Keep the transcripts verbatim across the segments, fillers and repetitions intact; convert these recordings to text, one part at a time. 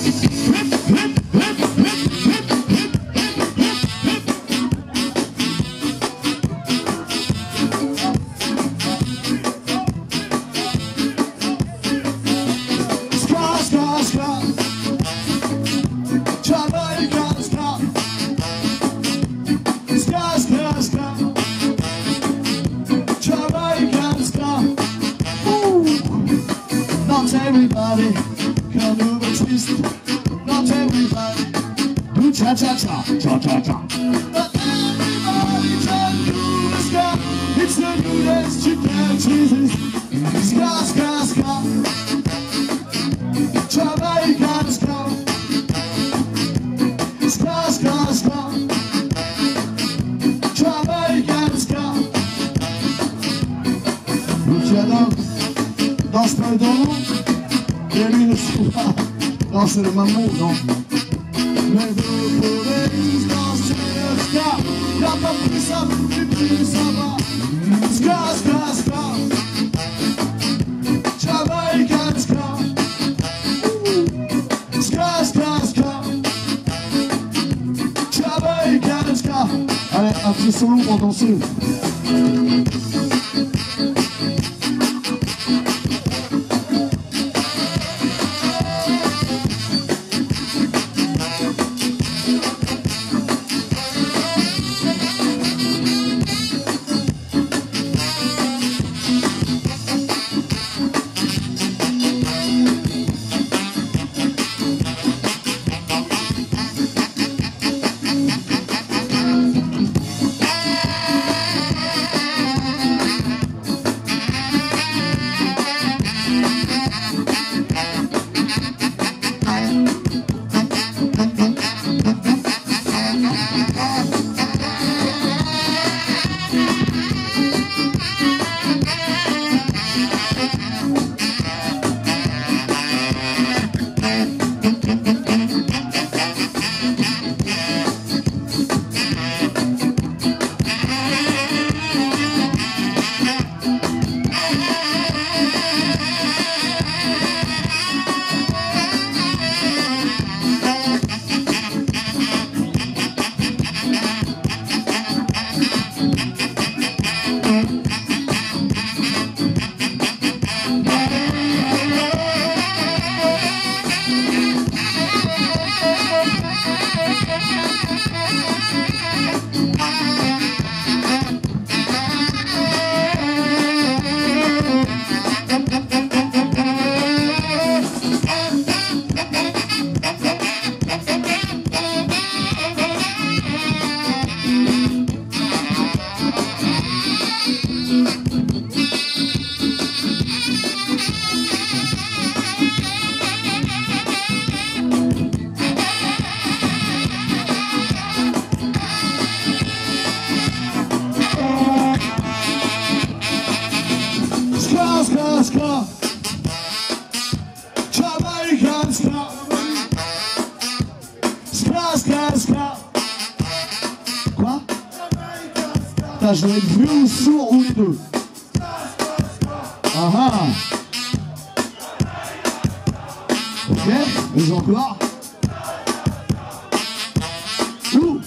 Everybody, come move a twist. Not everybody, do cha cha cha, cha cha cha. But everybody can do the ska. It's the new dance you can't choose. Ska, ska, ska. Jamaican ska. Ska, ska, ska. Jamaican ska. Luciano, danse pas dans. Et lui ne sait pas. Non, c'est le même mot, non. Mais vous pouvez tous danser le ska. Y'a pas plus simple, plus ça va. Ska, ska, ska. Jamaican ska. Ska, ska, ska. Jamaican ska. Allez, un petit solo pour danser. Ska, ska. Jamaican ska. Ska, ska, ska. Quoi? Putain, je vais être vieux ou sourd ou les deux. Ah ah. Ok, mais encore. Ouh.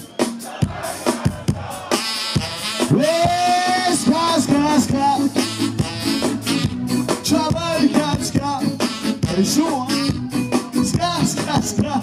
Ouais, ska, ska, ska. Jamaican ska. C'est chaud, hein? Ska, ska, ska.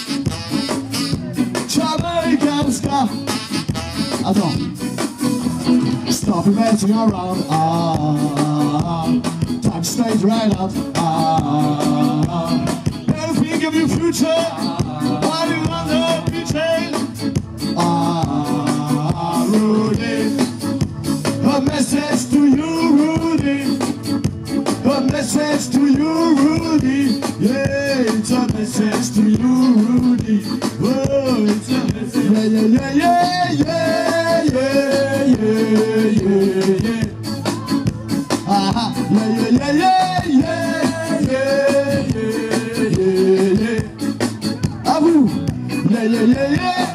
Jamaican ska. Attends. Stop messing around. Ah, time to stay right up. Ah, better think of your future. While you're on the beach. Ah, Rudy. A message to you, Rudy. A message to you, Rudy. Yeah, it's a message to you, Rudy. Oh, it's a message. Yeah, yeah, yeah, yeah, yeah, yeah, yeah, yeah. Ah, yeah, yeah, yeah, yeah, yeah, yeah, yeah, yeah. À vous. Yeah, yeah, yeah, yeah.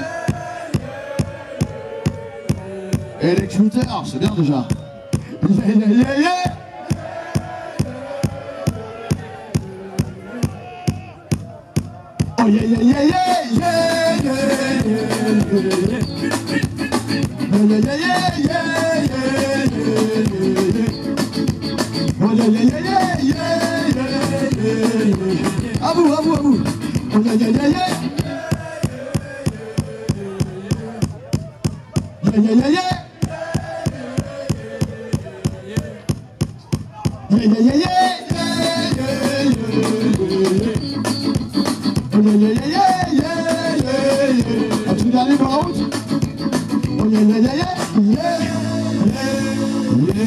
Et les clouteurs, c'est bien déjà. Yeah, yeah, yeah, yeah. Oh yeah, yeah, yeah, yeah, yeah, yeah, yeah, yeah. Oh yeah, yeah, yeah, yeah, yeah, yeah. Oh yeah, yeah, yeah, yeah, yeah, yeah, yeah. À vous, à vous, à vous. Oh yeah, yeah, yeah, yeah. Yeah, yeah, yeah, yeah. Yeah, yeah, yeah, yeah, yeah, yeah, yeah. Oh yeah, yeah, yeah, yeah, yeah, yeah. As-tu dernier par la route? Oh yeah, yeah, yeah, yeah, yeah, yeah,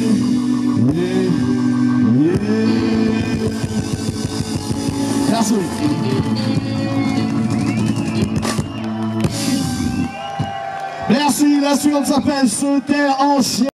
yeah, yeah. Merci. Merci, la suivante s'appelle Sauter en chien.